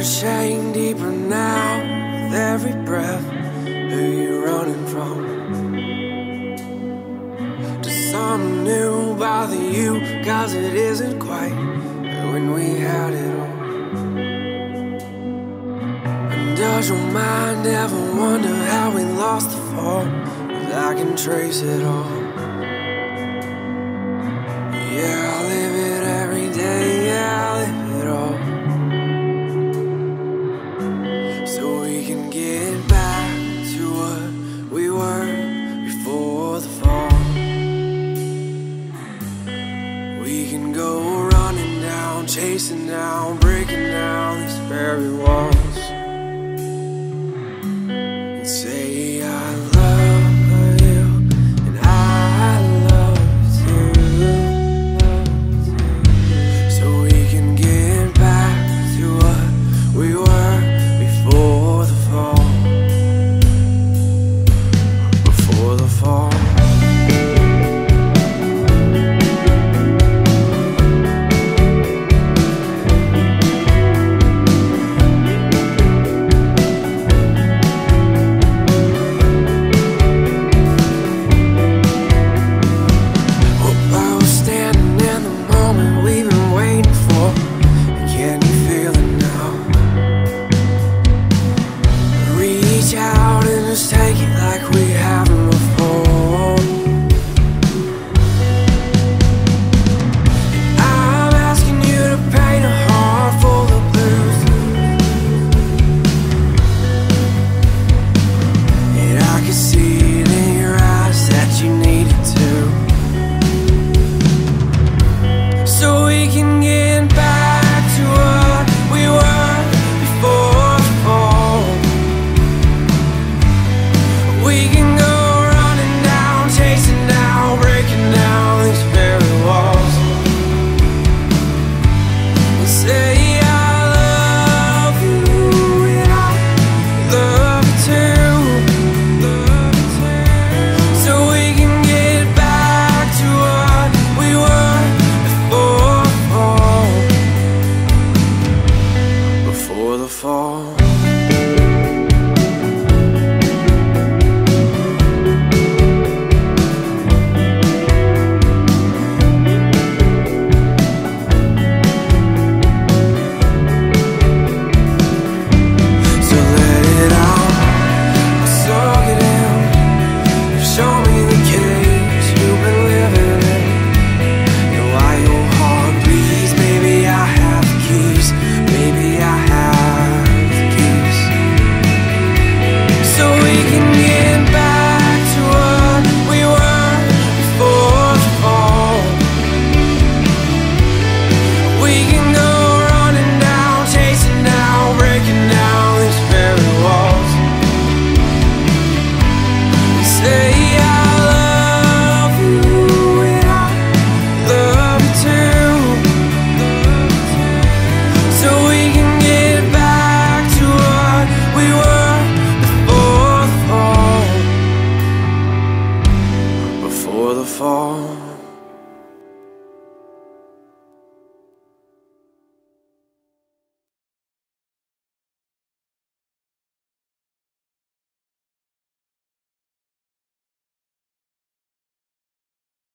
shame deeper now. With every breath, who you running from? Does something new bother you? Cause it isn't quite when we had it all. And does your mind ever wonder how we lost the fall? Well, I can trace it all. Yeah, I live it every day, yeah, I live it all. So we can get back to what we were before the fall. We can go running down, chasing down, breaking down these very walls.